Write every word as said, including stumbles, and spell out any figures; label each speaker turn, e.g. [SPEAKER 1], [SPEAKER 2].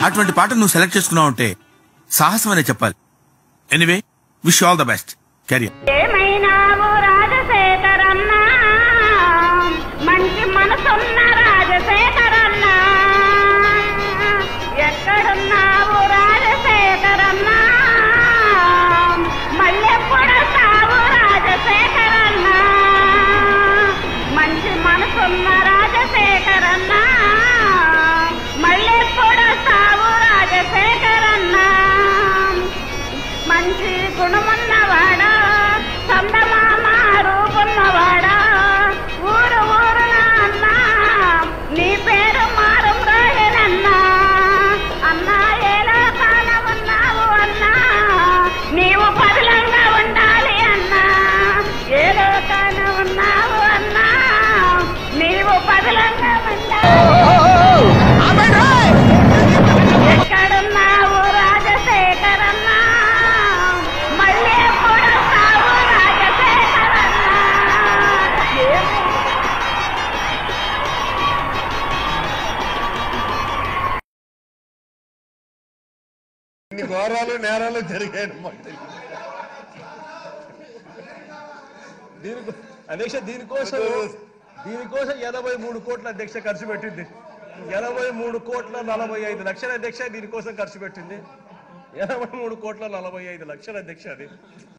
[SPEAKER 1] అటువంటి పాట నువ్వు సెలెక్ట్ చేసుకున్నావు అంటే సాహసం అనే చెప్పాలి. Anyway, wish all the best. Career
[SPEAKER 2] మంచి మనసున్న రాజశేఖరన్న, ఎక్కడున్నావు రాజశేఖరన్న, మళ్ళెప్పుడొస్తావు రాజశేఖరన్న, మంచి మనసున్న రాజశేఖరన్న, మళ్ళెప్పుడొస్తావు రాజశేఖరన్న, మంచి గుణమున్నవాడా, చందమామ రూపున్నవాడా, ఊరు ఊరున అన్నా నీ పేరు మారం రాయనన్నా, అన్నా ఏలో కాన ఉన్నావు అన్నా, నీవు పదిలంగా ఉండాలి అన్నా, ఏలో కాన ఉన్నావు అన్నా, నీవు పదిలంగా ఉండాలి. ఎక్కడున్నావు రాజశేఖరన్న, మళ్ళీ ఎప్పుడొస్తావు రాజశేఖరన్న.
[SPEAKER 3] ఇన్ని ఘోరాలు నేరాలు జరిగాయి.
[SPEAKER 4] దీని అధ్యక్ష దీనికోసం దీనికోసం ఎనభై మూడు కోట్ల అధ్యక్ష ఖర్చు పెట్టింది. ఎనభై మూడు కోట్ల నలభై ఐదు లక్షల అధ్యక్ష దీనికోసం ఖర్చు పెట్టింది. ఎనభై మూడు కోట్ల నలభై ఐదు లక్షల అధ్యక్ష అది.